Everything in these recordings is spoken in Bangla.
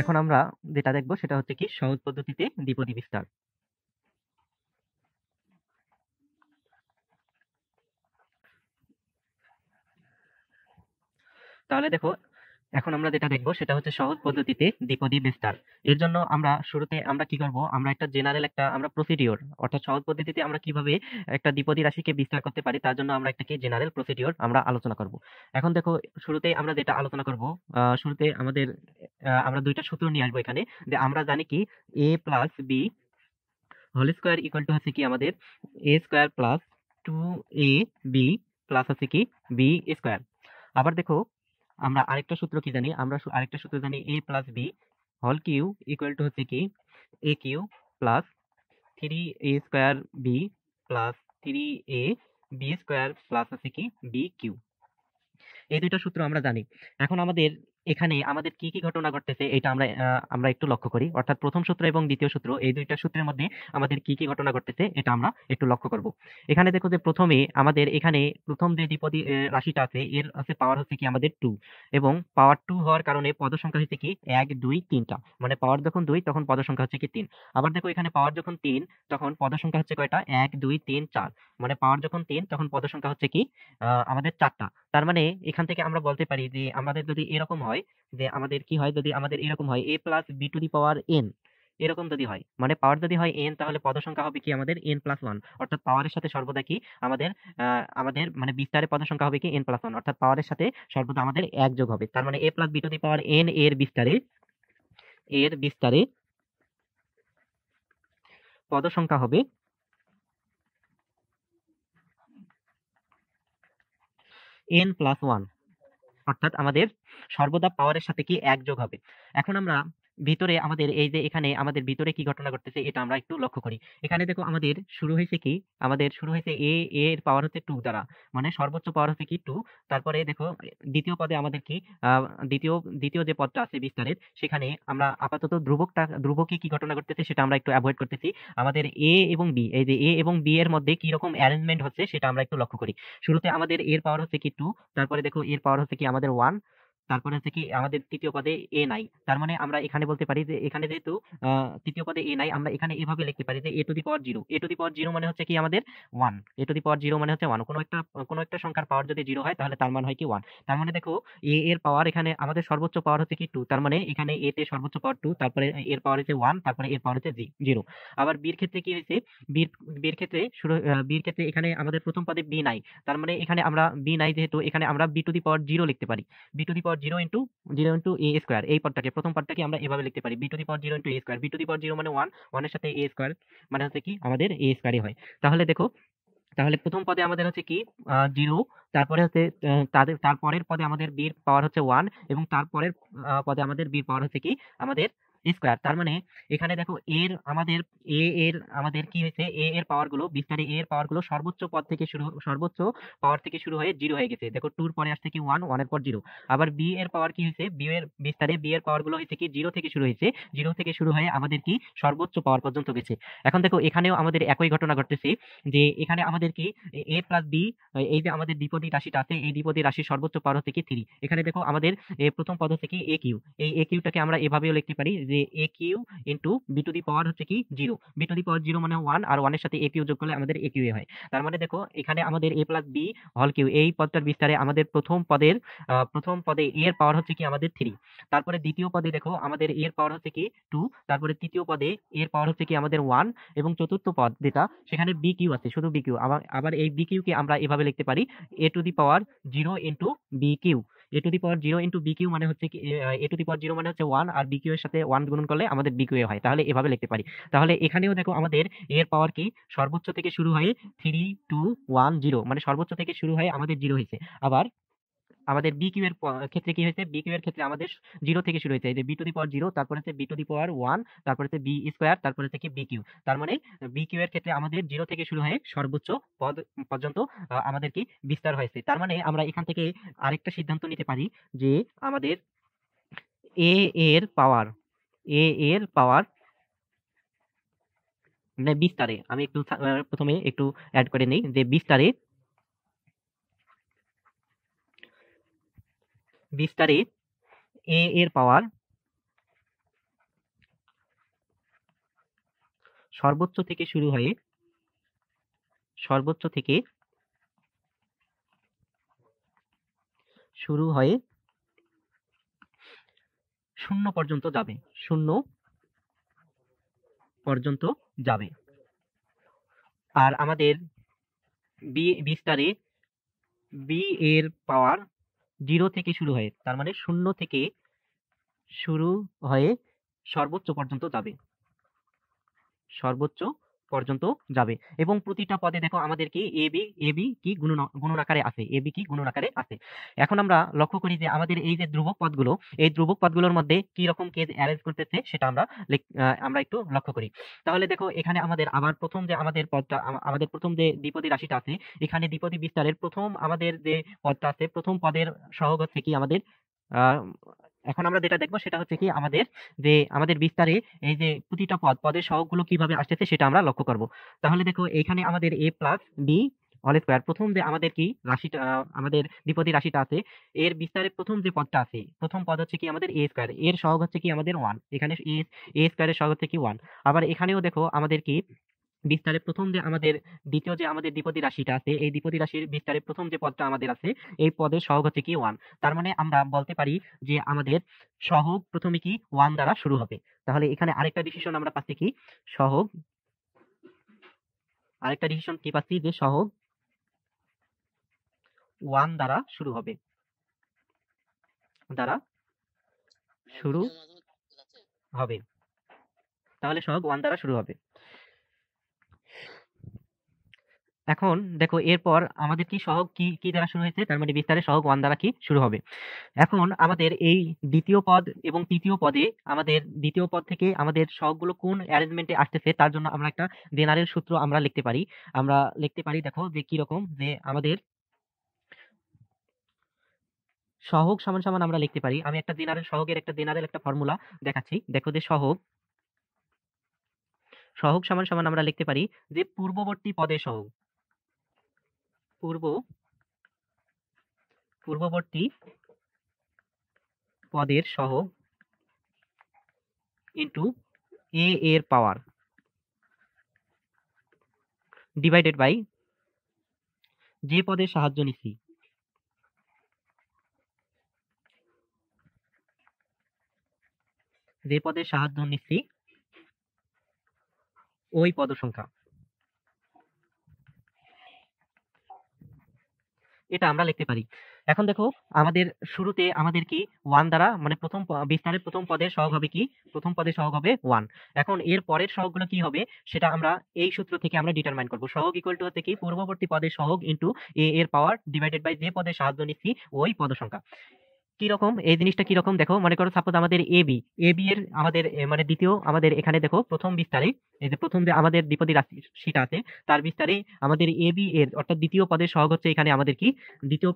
এখন আমরা যেটা দেখব সেটা হচ্ছে কি সহজ পদ্ধতিতে দ্বিপদী বিস্তার। তাহলে দেখো, এখন আমরা যেটা দেখব সেটা হচ্ছে সহজ পদ্ধতিতে দ্বিপদী বিস্তার। এর জন্য আমরা শুরুতে আমরা কি করব, আমরা একটা জেনারেল একটা আমরা প্রসিডিওর, অর্থাৎ সহজ পদ্ধতিতে আমরা কিভাবে একটা দ্বিপদী রাশিকে বিস্তার করতে পারি তার জন্য আমরা একটা কি জেনারেল প্রসিডিওর আমরা আলোচনা করব। এখন দেখো, শুরুতে আমরা যেটা আলোচনা করব, শুরুতে আমাদের আমরা দুইটা সূত্র নিয়ে আসবো এখানে। যে আমরা জানি কি a plus B whole square equal to হচ্ছে কি আমাদের a square plus 2ab plus হচ্ছে কি b স্কোয়ার। আবার দেখো, আমরা আরেকটা সূত্র কি জানি, আমরা আরেকটা সূত্র জানি a plus B whole cube equal to হচ্ছে কি a cube plus 3a square B plus 3a B square plus হচ্ছে কি বি কিউ। এই দুইটা সূত্র আমরা জানি। এখন আমাদের এখানে আমাদের কি কি ঘটনা ঘটতেছে এটা আমরা একটু লক্ষ্য করি। অর্থাৎ প্রথম সূত্র এবং দ্বিতীয় সূত্র, এই দুইটা সূত্রের মধ্যে আমাদের কি কি ঘটনা ঘটতেছে এটা আমরা একটু লক্ষ্য করব। এখানে দেখো যে প্রথমে আমাদের এখানে প্রথম যে দ্বিপদী রাশিটা আছে এর আছে পাওয়ার হচ্ছে কি আমাদের 2, এবং পাওয়ার 2 হওয়ার কারণে পদ সংখ্যা হচ্ছে কি 1 2 3টা, মানে পাওয়ার যখন 2 তখন পদ সংখ্যা হচ্ছে কি 3। আবার দেখো এখানে পাওয়ার যখন 3 তখন পদ সংখ্যা হচ্ছে কয়টা, 1 2 3 4, মানে পাওয়ার যখন 3 তখন পদ সংখ্যা হচ্ছে কি আমাদের 4টা। তার মানে এখান থেকে আমরা বলতে পারি যে আমাদের যদি এরকম হয়, যে আমাদের কি হয়, যদি আমাদের এরকম হয় a plus B to the power n, এরকম যদি হয়, মানে পাওয়ার যদি হয় n, তাহলে পদ সংখ্যা হবে কি আমাদের n প্লাস ওয়ান। অর্থাৎ পাওয়ারের সাথে সর্বদা কি আমাদের আমাদের মানে বিস্তারে পদ সংখ্যা হবে কি n প্লাস ওয়ান, অর্থাৎ পাওয়ারের সাথে সর্বদা আমাদের এক যোগ হবে। তার মানে a plus B to the power n এর বিস্তারে পদ সংখ্যা হবে n প্লাস ওয়ান, অর্থাৎ আমাদের সর্বদা পাওয়ারের সাথে কি এক যোগ হবে। এখন আমরা ভিতরে আমাদের এই যে এখানে আমাদের ভিতরে কি ঘটনা ঘটতেছে এটা আমরা একটু লক্ষ্য করি। এখানে দেখো আমাদের শুরু হয়েছে কি, আমাদের শুরু হয়েছে এর পাওয়ার হচ্ছে 2 দ্বারা, মানে সর্বোচ্চ পাওয়ার হচ্ছে কি 2। তারপরে দেখো দ্বিতীয় পদে আমাদের কি আহ, দ্বিতীয় দ্বিতীয় যে পদটা আছে বিস্তারের, সেখানে আমরা আপাতত ধ্রুবকে কি ঘটনা ঘটতেছে সেটা আমরা একটু অ্যাভয়েড করতেছি। আমাদের এ এবং বি, এই যে এ এবং বি এর মধ্যে কি রকম অ্যারেঞ্জমেন্ট হচ্ছে সেটা আমরা একটু লক্ষ্য করি। শুরুতে আমাদের এর পাওয়ার হচ্ছে কি 2, তারপরে দেখো এর পাওয়ার হচ্ছে কি আমাদের 1, তারপরে হচ্ছে কি আমাদের তৃতীয় পদে এ নাই। তার মানে আমরা এখানে বলতে পারি যে এখানে যেহেতু তৃতীয় পদে এ নাই, আমরা এখানে এভাবে লিখতে পারি যে A to the power zero. A to the power zero মানে হচ্ছে কি আমাদের 1, এ টু দি পাওয়ার জিরো মানে হচ্ছে 1। কোনো একটা সংখ্যার পাওয়ার যদি জিরো হয় তাহলে তার মান হয় কি 1। তার মানে দেখো এ এর পাওয়ার এখানে আমাদের সর্বোচ্চ পাওয়ার হচ্ছে কি 2, তার মানে এখানে এ তে সর্বোচ্চ পাওয়ার 2, তারপরে এর পাওয়ার হচ্ছে 1, তারপরে এর পাওয়ার হচ্ছে 0। আবার বির ক্ষেত্রে কি হয়েছে, বির বির ক্ষেত্রে বির ক্ষেত্রে এখানে আমাদের প্রথম পদে বি নাই। তার মানে এখানে আমরা বি নাই যেহেতু, এখানে আমরা B to the power zero লিখতে পারি। B to the power zero into A square, এই পদটাকে প্রথম পদটাকে আমরা এভাবে লিখতে পারি, B to the power zero into A square. B to the power zero মানে 1, 1 এর সাথে এ স্কোয়ার মানে হচ্ছে কি আমাদের এ স্কোয়ারই হয়। তাহলে দেখো, তাহলে প্রথম পদে আমাদের হচ্ছে কি 0, তারপরে হচ্ছে তারপরের পদে আমাদের বির পাওয়ার হচ্ছে 1, এবং তারপরের পদে আমাদের বির পাওয়ার হচ্ছে কি আমাদের স্কোয়ার। তার মানে এখানে দেখো আমাদের কি হয়েছে, এ এর পাওয়ার গুলো বিস্তারে এ এর পাওয়ার গুলো সর্বোচ্চ পাওয়ার থেকে শুরু হয়ে 0 হয়ে গেছে। দেখো 2 এর পরে আসছে কি 1, 1 এর পর 0। আবার বি এর পাওয়ার কি হয়েছে, বি এর বিস্তারে বি এর পাওয়ার গুলো হয়েছে কি 0 থেকে শুরু হয়েছে, 0 থেকে শুরু হয়ে আমাদের কি সর্বোচ্চ পাওয়ার পর্যন্ত গেছে। এখন দেখো এখানেও আমাদের একই ঘটনা ঘটতেছে, যে এখানে আমাদের কি এ প্লাস বি, এই যে আমাদের দ্বিপদী রাশিটা আছে, এই দ্বিপদী রাশির সর্বোচ্চ পাওয়ার হচ্ছে কি 3। এখানে দেখো আমাদের প্রথম পদ হচ্ছে কি এ কিউ, এই এ কিউটাকে আমরা এভাবেও লিখতে পারি যে A cube into B to the power হচ্ছে কি 0। বি টু দি পাওয়ার 0 মানে 1, আর 1 এর সাথে এ কিউ যোগ করলে আমাদের এ কিউ হয়। তার মানে দেখো এখানে আমাদের A plus B whole cube, এই পদটার বিস্তারে আমাদের প্রথম পদে এর পাওয়ার হচ্ছে কি আমাদের 3। তারপরে দ্বিতীয় পদে দেখো আমাদের এর পাওয়ার হচ্ছে কি 2, তারপরে তৃতীয় পদে এর পাওয়ার হচ্ছে কি আমাদের 1, এবং চতুর্থ পদ যেটা সেখানে বি কিউ আছে, শুধু বি কিউ। আবার এই বি কিউ কে আমরা এভাবে লিখতে পারি A to the power 0 into B cube. A to the power 0 into B cube মানে হচ্ছে কি এ টু দি পাওয়ার 0 মানে হচ্ছে 1, আর বি কিউ এর সাথে 1 গুণন করলে আমাদের বি কিউ হয়। তাহলে এভাবে লিখতে পারি। তাহলে এখানেও দেখো আমাদের এর পাওয়ার কি সর্বোচ্চ থেকে শুরু হয়ে 3 2 1 0, মানে সর্বোচ্চ থেকে শুরু হয়ে আমাদের 0 হয়েছে। আবার আমাদের বি কিউ এর ক্ষেত্রে কি হয়েছে, বি কিউ এর ক্ষেত্রে আমাদের 0 থেকে শুরু হয়েছে, এই যে বি টু দি পাওয়ার 0, তারপর হচ্ছে বি টু দি পাওয়ার 1, তারপর হচ্ছে বি স্কোয়ার, তারপর হচ্ছে কি বি কিউ। তার মানে বি কিউ এর ক্ষেত্রে আমাদের 0 থেকে শুরু হয়ে সর্বোচ্চ পদ পর্যন্ত আমাদের কি বিস্তার হয়েছে। তার মানে আমরা এখান থেকে আরেকটা সিদ্ধান্ত নিতে পারি যে আমাদের এ এর পাওয়ার এ এর পাওয়ার মানে বিস্তারে, আমি একটু প্রথমে একটু অ্যাড করে নেই যে বিস্তারে এ এর পাওয়ার সর্বোচ্চ থেকে শুরু হয়ে শূন্য পর্যন্ত যাবে, আর আমাদের বি স্টারে বি এর পাওয়ার 0 থেকে শুরু হয়ে, তার মানে 0 থেকে শুরু হয়ে সর্বোচ্চ পর্যন্ত যাবে এবং প্রতিটা পদে দেখো আমাদের কি এবি কি গুণন আকারে আছে। এখন আমরা লক্ষ্য করি যে আমাদের এই যে ধ্রুবক পদগুলো, এই ধ্রুবক পদগুলোর মধ্যে কি রকম কেজ অ্যারেঞ্জ করতেছে সেটা আমরা একটু লক্ষ্য করি। তাহলে দেখো এখানে আমাদের আবার প্রথম যে আমাদের পদটা, আমাদের প্রথম যে দ্বিপদী রাশিটা আছে, এখানে দ্বিপদী বিস্তারের প্রথম আমাদের যে পদটা আছে, প্রথম পদের সহগ হচ্ছে কি আমাদের এখন আমরা যেটা দেখবো সেটা হচ্ছে কি আমাদের বিস্তারে এই যে প্রতিটা পদের সহগগুলো কিভাবে আসতেছে সেটা আমরা লক্ষ্য করব। তাহলে দেখো এখানে আমাদের a plus B whole square, প্রথম যে আমাদের কি রাশিটা, আমাদের দ্বিপদী রাশিটা আছে, এর বিস্তারের প্রথম যে পদটা আছে, প্রথম পদ হচ্ছে কি আমাদের a স্কয়ার, এর সহগ হচ্ছে কি আমাদের 1, এখানে a স্কয়ারের সহগ হচ্ছে কি 1। আবার এখানেও দেখো আমাদের কি বিস্তারের প্রথম যে আমাদের দ্বিতীয় যে আমাদের দ্বিপদী রাশিটা আছে, এই দ্বিপদী রাশির বিস্তারের প্রথম যে পদটা আমাদের আছে, এই পদের সহগ হচ্ছে কি 1। তার মানে আমরা বলতে পারি যে আমাদের সহগ প্রথমে কি 1 দ্বারা শুরু হবে। তাহলে এখানে আরেকটা ডিসিশন আমরা পাচ্ছি কি যে সহগ 1 দ্বারা শুরু হবে, তাহলে সহগ 1 দ্বারা শুরু হবে। এখন দেখো এরপর আমাদের কি সহগ কি দ্বারা শুরু হয়েছে, তার মানে বিস্তারের সহগ 1 দ্বারা কি শুরু হবে। এখন আমাদের এই দ্বিতীয় পদ এবং তৃতীয় পদে, আমাদের দ্বিতীয় পদ থেকে আমাদের সহগগুলো কোন অ্যারেঞ্জমেন্টে আসতেছে তার জন্য আমরা একটা জেনারেল সূত্র আমরা লিখতে পারি। দেখো যে কি রকম, যে আমাদের সহগ সমান সমান আমরা লিখতে পারি, আমি একটা সহগের একটা জেনারেল একটা ফর্মুলা দেখাচ্ছি। দেখো যে সহগ সমান সমান আমরা লিখতে পারি যে পূর্ববর্তী পদের সহগ, পূর্ববর্তী পদের সহগ ইন্টু a এর পাওয়ার ডিভাইডেড বাই যে পদের সাহায্য নিচ্ছি, ওই পদ সংখ্যা। এটা আমরা লিখতে পারি। এখন দেখো আমাদের শুরুতে আমাদের কি 1 দ্বারা, মানে প্রথম বিস্তারের প্রথম পদের সহগ হবে কি, প্রথম পদের সহগ হবে 1। এখন এর পরের সহগগুলো কি হবে সেটা আমরা এই সূত্র থেকে আমরা ডিটারমাইন করব। সহগ ইকুয়াল টু হচ্ছে কি পূর্ববর্তী পদের সহগ ইনটু a এর পাওয়ার ডিভাইডেড বাই যে পদের সাহায্য নিচ্ছি ওই পদ সংখ্যা। কিরকম এই জিনিসটা কিরকম দেখো, মনে করো সাপোজ আমাদের এবি এর আমাদের মানে দ্বিতীয় আমাদের এখানে দেখো প্রথম বিস্তারে, এই যে প্রথম যে আমাদের দ্বিপদী রাশিটা আছে তার বিস্তারে আমাদের এবি এর অর্থাৎ দ্বিতীয় পদের সহগ হচ্ছে এখানে আমাদের কি দ্বিতীয়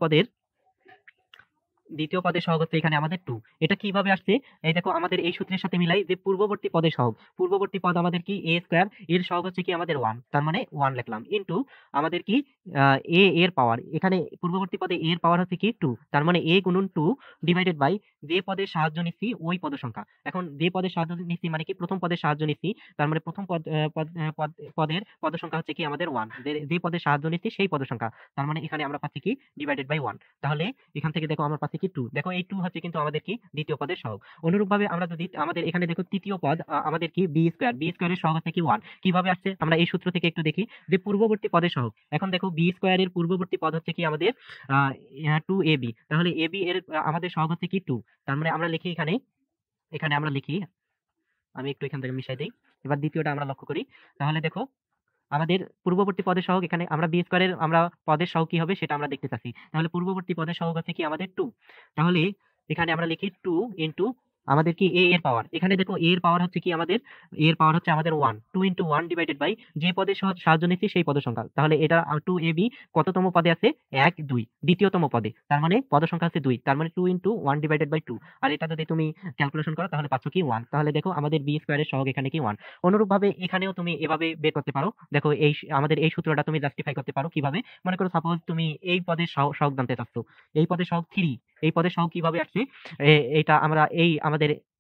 পদের সহগ হচ্ছে এখানে আমাদের 2। এটা কিভাবে আসছে, এই দেখো আমাদের এই সূত্রের সাথে মিলাই যে পূর্ববর্তী পদের সহগ, পূর্ববর্তী পদ আমাদের কি a স্কয়ার, এর সহগ হচ্ছে কি আমাদের 1, তার মানে 1 লিখলাম ইনটু আমাদের কি a এর পাওয়ার, এখানে পূর্ববর্তী পদে a এর পাওয়ার হচ্ছে কি 2, তার মানে a গুণন 2 ডিভাইডেড বাই যে পদের সাহায্য নিচ্ছি ওই পদ সংখ্যা। এখন যে পদের সাহায্য নিচ্ছি মানে কি প্রথম পদের সাহায্য নিচ্ছি, তার মানে প্রথম পদের পদ সংখ্যা হচ্ছে কি আমাদের 1, যে পদের সাহায্য নিচ্ছি সেই পদ সংখ্যা, তার মানে এখানে আমরা পাচ্ছি কি ডিভাইডেড বাই 1। তাহলে এখান থেকে দেখো আমরা পাচ্ছি কি 2, দেখো এই 2 হচ্ছে কিন্তু আমাদের কি দ্বিতীয় পদের সহগ। অনুরূপভাবে আমরা যদি আমাদের এখানে দেখো তৃতীয় পদ আমাদের কি বি স্কয়ারের সহগ হচ্ছে কি 1, কিভাবে আসছে আমরা এই সূত্র থেকে একটু দেখি যে পূর্ববর্তী পদের সহগ। এখন দেখো বি স্কয়ারের পূর্ববর্তী পদ হচ্ছে কি আমাদের 2ab, তাহলে ab এর আমাদের সহগ হচ্ছে কি 2, তার মানে আমরা লিখি এখানে আমরা লিখি, আমি একটু এখান থেকে মিশাই দিই। এবার দ্বিতীয়টা আমরা লক্ষ্য করি। তাহলে দেখো আমাদের পূর্ববর্তী পদের সহগ, এখানে আমরা বি স্কয়ারের আমরা পদের সহগ কি হবে সেটা আমরা দেখতে চাচ্ছি। তাহলে পূর্ববর্তী পদের সহগ হচ্ছে কি আমাদের 2, তাহলে এখানে আমরা লিখি 2 ইনটু আমাদের কি a এর পাওয়ার, এখানে দেখো a এর পাওয়ার হচ্ছে কি আমাদের, a এর পাওয়ার হচ্ছে আমাদের 1, 2 ইনটু 1 ডিভাইডেড বাই যে পদের সাহায্য নিচ্ছি সেই পদ সংখ্যা। তাহলে এটা 2ab কততম পদে আছে 1 2 দ্বিতীয়তম পদে, তার মানে পদ সংখ্যা আছে 2, তার মানে 2 ইনটু 1 ডিভাইডেড বাই 2, আর এটা যদি তুমি ক্যালকুলেশন করো তাহলে পাচ্ছ কি 1। তাহলে দেখো আমাদের বি স্কয়ারের সহগ এখানে কি 1। অনুরূপভাবে এখানেও তুমি এভাবে বের করতে পারো। দেখো আমাদের এই সূত্রটা তুমি জাস্টিফাই করতে পারো কিভাবে, মনে করো সাপোজ তুমি এই পদের সহগ জানতে চাচ্ছ, এই পদের সহগ 3, এই পদের সহগ কিভাবে আসছে, এটা আমরা এই আমাদের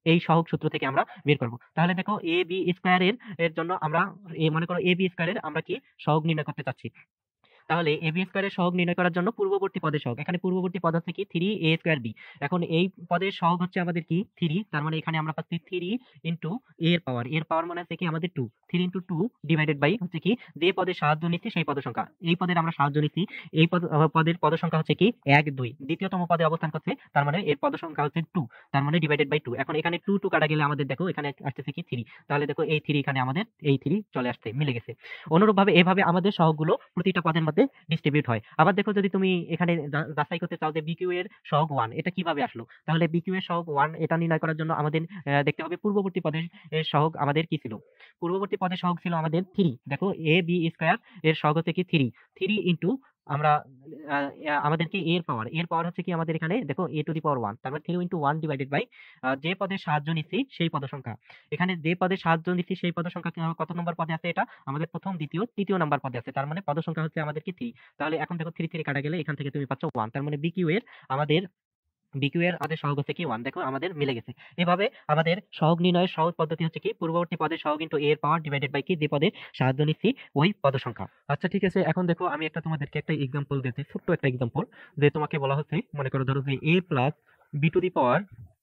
এই সহগ সূত্র থেকে আমরা বের করব। তাহলে দেখো এ বি স্কয়ারের এর জন্য আমরা মনে করো এ বি স্কয়ারের আমরা কি সহগ নির্ণয় করতে চাচ্ছি। তাহলে এ বি স্কয়ারের সহগ নির্ণয় করার জন্য পূর্ববর্তী পদের সহগ, এখানে পূর্ববর্তী পদ হচ্ছে কি 3 এ স্কয়ার বি। এখন এই পদের সহগ হচ্ছে আমাদের কি 3, তার মানে এখানে আমরা পাচ্ছি 3 ইনটু এর পাওয়ার মানে হচ্ছে কি আমাদের 2, 3 ইনটু 2 ডিভাইডেড বাই হচ্ছে কি যে পদের সাহায্য নিচ্ছি সেই পদ সংখ্যা। এই পদের আমরা সাহায্য নিচ্ছি, এই পদের পদ সংখ্যা হচ্ছে কি 1 2, দ্বিতীয়তম পদে অবস্থান করছে, তার মানে এর পদ সংখ্যা হচ্ছে 2, তার মানে ডিভাইডেড বাই 2। এখন এখানে 2 2 কাটা গেলে আমাদের দেখো এখানে আসতেছে কি 3, তাহলে দেখো এই 3 এখানে আমাদের এই 3 চলে আসছে, মিলে গেছে। অনুরূপভাবে এভাবে আমাদের সহগগুলো প্রতিটা পদের মধ্যে ডিস্ট্রিবিউট হয়। আবার দেখো যদি তুমি এখানে যাচাই করতে চাও যে বিকিউ এর সহগ 1 এটা কিভাবে আসলো, তাহলে বিকিউ এর সহগ 1 এটা নির্ণয় করার জন্য আমাদের দেখতে হবে পূর্ববর্তী পদের সহগ আমাদের কি ছিল। পূর্ববর্তী পদের সহগ ছিল আমাদের 3। দেখো এ বি স্কয়ার এর সহগ হচ্ছে কি 3 ইনটু আমরা আমাদেরকে এর পাওয়ার হচ্ছে কি আমাদের এখানে দেখো a টু দি পাওয়ার 1, তার মানে 3 ইনটু 1 ডিভাইডেড বাই যে পদের সাহায্য নিচ্ছি সেই পদ সংখ্যা। এখানে যে পদের সাহায্য নিচ্ছি সেই পদ সংখ্যা কত নম্বর পদে আছে, এটা আমাদের প্রথম দ্বিতীয় তৃতীয় নাম্বার পদে আছে, তার মানে পদ সংখ্যা হচ্ছে আমাদের কি 3। তাহলে এখন দেখো 3 3 কাটা গেলে এখান থেকে তুমি পাচ্ছ 1, তার মানে বিকিউ এর আমাদের সহগ হচ্ছে কি 1, দেখো আমাদের মিলে গেছে। এভাবে আমাদের সহগ নির্ণয়ের সহজ পদ্ধতি হচ্ছে কি পূর্ববর্তী পদের সহগ ইনটু এর পাওয়ার ডিভাইডেড বাই কি যে পদের সাহায্য নিচ্ছি ওই পদ সংখ্যা। আচ্ছা ঠিক আছে, এখন দেখো আমি তোমাদেরকে একটা এক্সাম্পল দিতে, ছোট্ট একটা এক্সাম্পল, যে তোমাকে বলা হচ্ছে মনে করো ধরো যে a plus B to the power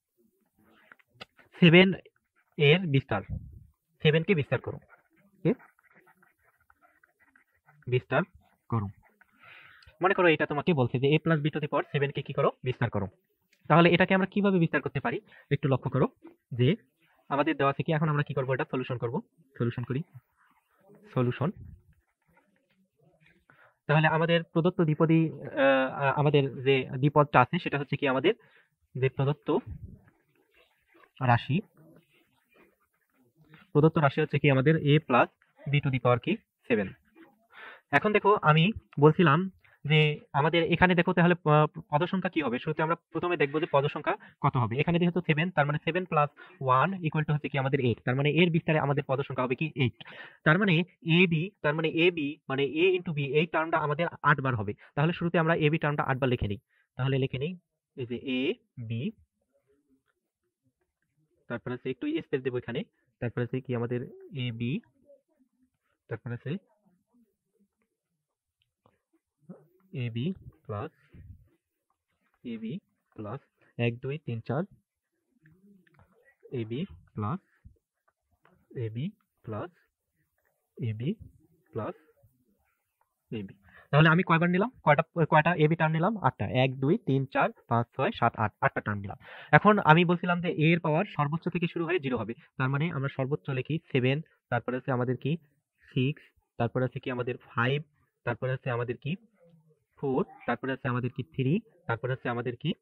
7 এর বিস্তার, 7 কে বিস্তার করো, বিস্তার করো। মনে করো এটা তোমাকে বলছে যে a plus B to the power 7 কে কি করো, বিস্তার করো। তাহলে এটাকে আমরা কিভাবে বিস্তার করতে পারি একটু লক্ষ্য করো, যে আমাদের দেওয়া থেকে এখন আমরা কি করব, এটা সলিউশন করব। সলিউশন করি, সলিউশন। তাহলে আমাদের প্রদত্ত দ্বিপদী আমাদের যে দ্বিপদটা আছে সেটা হচ্ছে কি আমাদের যে প্রদত্ত রাশি হচ্ছে কি আমাদের a plus B to the power কি 7। এখন দেখো আমি বলছিলাম যে আমাদের এখানে দেখো তাহলে পদ সংখ্যা কি হবে, শুরুতে আমরা প্রথমে দেখবো যে পদ সংখ্যা কত হবে। এখানে যেহেতু 7, তার মানে 7 প্লাস 1 ইকুয়াল টু হচ্ছে কি আমাদের 8, তার মানে এর বিস্তারে আমাদের পদ সংখ্যা হবে কি 8। তার মানে এ বি মানে এ ইন্টু বি এই টার্মটা আমাদের 8 বার হবে। তাহলে শুরুতে আমরা এ বি টার্মটা 8 বার লিখে নিই। তাহলে লিখে নিই এই যে এ বি, তারপরে আছে একটু স্পেস দেবো এখানে, তারপরে আছে কি আমাদের এ বি, তারপরে আছে A B plus 1 2 3 4 AB plus AB plus AB plus AB. তাহলে আমি কয়বার নিলাম, কয়টা এবি টার্ম নিলাম, 8টা। 1 2 3 4 5 6 7 8, 8টা টার্ম নিলাম। এখন আমি বলছিলাম যে এ এর পাওয়ার সর্বোচ্চ থেকে শুরু হয়ে 0 হবে, তার মানে আমরা সর্বোচ্চ লিখি 7, তারপরে আছে আমাদের কি 6, তারপরে আছে কি আমাদের 5, তারপরে আছে আমাদের কি 4, তারপরে আছে আমাদের কি 3, তারপরে আছে আমাদের কি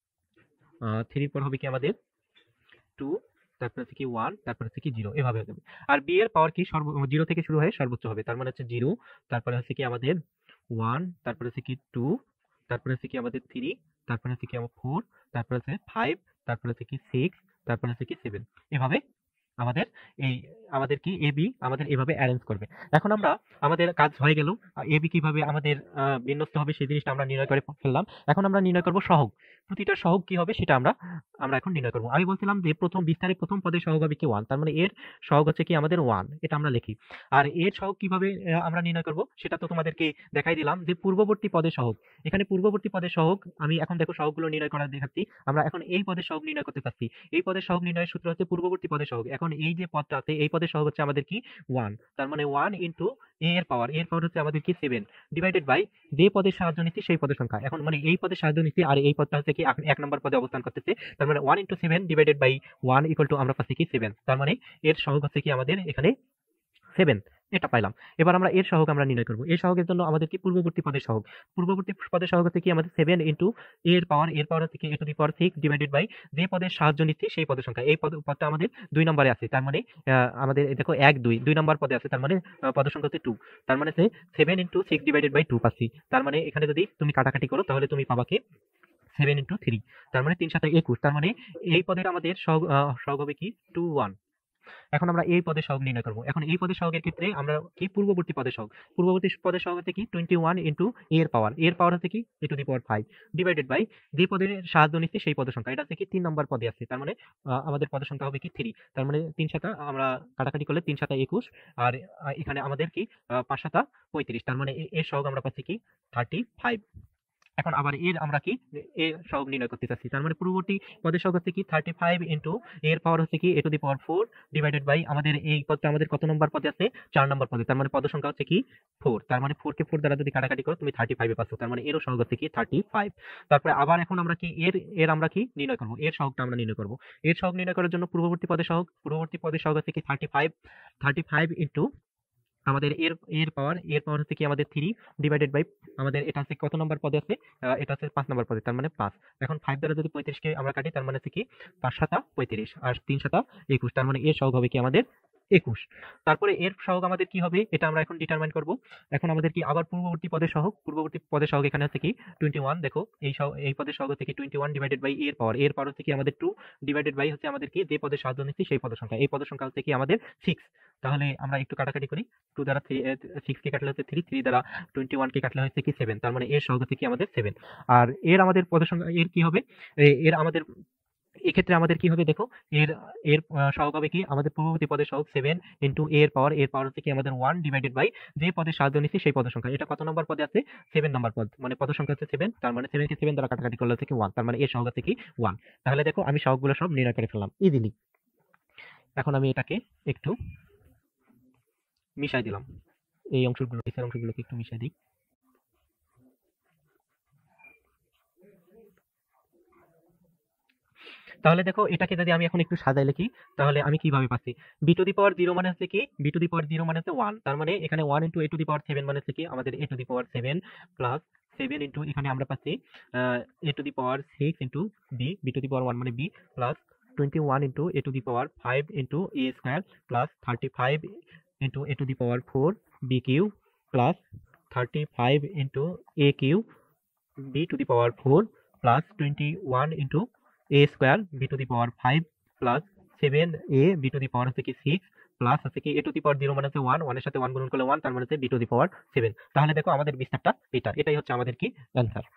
3 পর হবে কি আমাদের 2, তারপরে আছে কি 1, তারপরে আছে কি 0, এভাবে হয়ে যাবে। আর বি এর পাওয়ার কি 0 থেকে শুরু হয়ে সর্বোচ্চ হবে, তার মানে হচ্ছে 0, তারপরে আছে কি আমাদের 1, তারপরে আছে কি 2, তারপরে আছে কি আমাদের 3, তারপরে আছে কি আমার 4, তারপরে আছে 5, তারপরে আছে কি 6, তারপরে আছে কি 7, এভাবে আমাদের এই আমাদের কি এবি আমাদের এভাবে অ্যারেঞ্জ করবে। এখন আমরা আমাদের কাজ হয়ে গেল, এবি কিভাবে আমাদের বিন্যস্ত হবে সেই জিনিসটা আমরা নির্ণয় করে ফেললাম। এখন আমরা নির্ণয় করব সহগ, প্রতিটা সহগ কি হবে সেটা আমরা এখন নির্ণয় করব। আমি বলছিলাম যে প্রথম বিস্তারে প্রথম পদের সহগ হবে কি 1, তার মানে এর সহগ হচ্ছে কি আমাদের 1, এটা আমরা লিখি। আর এর সহগ কিভাবে আমরা নির্ণয় করব সেটা তো তোমাদেরকে দেখাই দিলাম, যে পূর্ববর্তী পদের সহগ। এখানে পূর্ববর্তী পদের সহগ আমি এখন দেখো সহগগুলো নির্ণয় করা দেখাচ্ছি। আমরা এখন এই পদের সহগ নির্ণয় করতে চাচ্ছি। এই পদের সহগ নির্ণয়ের সূত্র হচ্ছে পূর্ববর্তী পদের সহগ। এখন এই যে পদটা আছে এই পদের সহগ হচ্ছে আমাদের কি 1, তার মানে 1 ইনটু এ এর পাওয়ার হচ্ছে আমাদের কি 7 ডিভাইডেড বাই যে পদের সাহায্য নিচ্ছি সেই পদের সংখ্যা। এখন মানে এই পদের সাহায্য নিচ্ছি আর এই পদটা হচ্ছে কি 1 নম্বর পদে অবস্থান করতেছে, তার মানে 1 into 7 divided by 1 equal to আমরা পাচ্ছি কি 7, তার মানে এর সহগ হচ্ছে কি আমাদের এখানে 7, এটা পাইলাম। এবার আমরা এর সহগ আমরা নির্ণয় করব। এর সহগের জন্য আমাদের কি পূর্ববর্তী পদের সহগ, পূর্ববর্তী পদের সহগ হচ্ছে কি আমাদের 7 ইনটু এর পাওয়ার হচ্ছে কি a to the power 6 divided by যে পদের সাহায্য নিচ্ছি সেই পদের সংখ্যা। এই পদটা আমাদের 2 নম্বরে আছে, তার মানে আমাদের দেখো 1 2 নম্বর পদে আছে, তার মানে পদের সংখ্যা হচ্ছে 2, তার মানে 7 ইনটু 6 ডিভাইডেড বাই 2 পাচ্ছি। তার মানে এখানে যদি তুমি কাটাকাটি করো তাহলে তুমি পাবা কি 7 ইনটু 3, তার মানে 3 7 21, তার মানে এই পদের আমাদের সহগ হবে কি 2 1। এখন আমরা এই পদের সহগ নির্ণয় করব। এখন এই পদের সহগের ক্ষেত্রে আমরা কি পূর্ববর্তী পদের সহগ, পূর্ববর্তী পদের সহগ হচ্ছে কি 21 ইন্টু এর পাওয়ার হচ্ছে কি a to the power 5 divided by যে পদের সাহায্য নিচ্ছি সেই পদের সংখ্যা, এটা হচ্ছে কি 3 নম্বর পদে আছে, তার মানে আমাদের পদের সংখ্যা হবে কি 3, তার মানে 3 সাতা আমরা কাটাকাটি করলে 3 সাতা 21, আর এখানে আমাদের কি 5 সাতা 35, তার মানে এর সহগ আমরা পাচ্ছি কি 35। এখন আবার এর আমরা কি এর সহগ নির্ণয় করতে চাচ্ছি, তার মানে পূর্ববর্তী পদের সহগ হচ্ছে কি 35 ইন্টু এর পাওয়ার হচ্ছে কি a to the power 4 divided by আমাদের এই পদটা আমাদের কত নম্বর পদে আছে, 4 নম্বর পদে, তার মানে পদ সংখ্যা হচ্ছে কি 4, তার মানে 4 কে 4 দ্বারা যদি কাটাকাটি করো তুমি 35 এ পাচ্ছ, তার মানে এরও সহগ হচ্ছে কি 35। তারপরে আবার এখন আমরা কি এর আমরা কি নির্ণয় করব, এর সহগটা আমরা নির্ণয় করব। এর সহগ নির্ণয় করার জন্য পূর্ববর্তী পদের সহগ হচ্ছে কি 35 ইন্টু আমাদের এর পাওয়ার হচ্ছে কি আমাদের 3 ডিভাইডেড বাই আমাদের এটা হচ্ছে কত নম্বর পদে আছে, এটা হচ্ছে 5 নম্বর পদে, তার মানে 5। এখন 5 দ্বারা যদি 35 কে আমরা কাটি, তার মানে হচ্ছে কি 5 সাতা 35 আর 3 সাতা 21, তার মানে এর সহগ হবে কি আমাদের 21। তারপরে এর সহগ আমাদের কি হবে এটা আমরা এখন ডিটারমাইন করব। এখন আমাদের কি আবার পূর্ববর্তী পদের সহগ এখানে হচ্ছে কি 21, দেখো এই পদের সহগ হচ্ছে কি 21 ডিভাইডেড বাই এর পাওয়ার হচ্ছে কি আমাদের 2 ডিভাইডেড বাই হচ্ছে আমাদের কি যে পদের সাহায্য নিচ্ছি সেই পদের সংখ্যা, এই পদের সংখ্যা হচ্ছে কি আমাদের 6। তাহলে আমরা একটু কাটাকাটি করি, 2 দ্বারা 6 কে কাটলে হচ্ছে 3 দ্বারা 21 কে কাটলে হচ্ছে কি 7, তার মানে এর সহগ হচ্ছে কি আমাদের 7। আর এর আমাদের পদের সংখ্যা এর কি হবে, এর আমাদের এক্ষেত্রে আমাদের কি হবে দেখো, এর এর সহগ হবে কি আমাদের পূর্ববর্তী পদের সহগ 7 ইন্টু এর পাওয়ার হচ্ছে কি আমাদের 1 ডিভাইডেড বাই যে পদের সাহায্য নিচ্ছি সেই পদের সংখ্যা, এটা কত নম্বর পদে আছে 7 নম্বর পদ, মানে পদের সংখ্যা হচ্ছে 7, তার মানে 7 কে 7 দ্বারা কাটাকাটি করলে হচ্ছে কি 1, তার মানে এর সহগ হচ্ছে কি 1। তাহলে দেখো আমি সহগগুলো সব নির্ণয় করে ফেললাম ইজিলি। এখন আমি এটাকে একটু মিশাই দিলাম, এই অংশগুলোকে একটু মিশাই দিই। তাহলে দেখো এটাকে যদি আমি এখন একটু সাজাই লিখি, তাহলে আমি কিভাবে পাচ্ছি, b টু দি পাওয়ার 0 মানে হচ্ছে কি b টু দি পাওয়ার 0 মানে হচ্ছে 1, তার মানে এখানে 1 into a to the power 7 মানে হচ্ছে কি আমাদের a to the power 7 plus 7 into এখানে আমরা পাচ্ছি a to the power 6 into b to the power 1 মানে b plus 21 into a to the power 5 into a square plus 35 into a to the power 4 b cube plus 35 into a cube b to the power 4 plus 21 into a square b to the power 5 plus 7a b to the power হচ্ছে কি 6 প্লাস হচ্ছে কি a টু দি পাওয়ার 0 মানে হচ্ছে 1, 1 এর সাথে 1 গুণন করলে 1, তার মানে হচ্ছে b টু দি পাওয়ার 7। তাহলে দেখো আমাদের বিস্তারটা এটাই হচ্ছে আমাদের কি অ্যান্সার।